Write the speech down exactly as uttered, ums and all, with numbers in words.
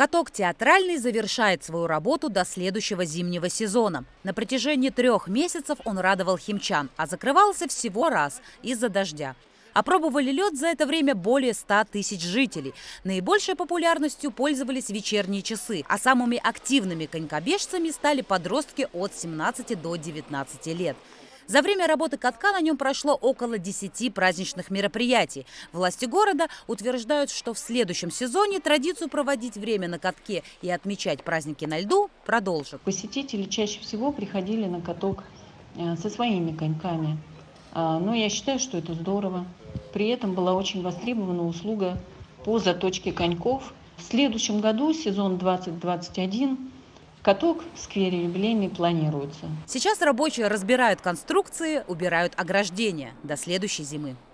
Каток «Театральный» завершает свою работу до следующего зимнего сезона. На протяжении трех месяцев он радовал химчан, а закрывался всего раз из-за дождя. Опробовали лед за это время более ста тысяч жителей. Наибольшей популярностью пользовались вечерние часы, а самыми активными конькобежцами стали подростки от семнадцати до девятнадцати лет. За время работы катка на нем прошло около десяти праздничных мероприятий. Власти города утверждают, что в следующем сезоне традицию проводить время на катке и отмечать праздники на льду продолжат. Посетители чаще всего приходили на каток со своими коньками. Но я считаю, что это здорово. При этом была очень востребована услуга по заточке коньков. В следующем году, сезон двадцать двадцать один, каток в сквере юбилейный планируется. Сейчас рабочие разбирают конструкции, убирают ограждения до следующей зимы.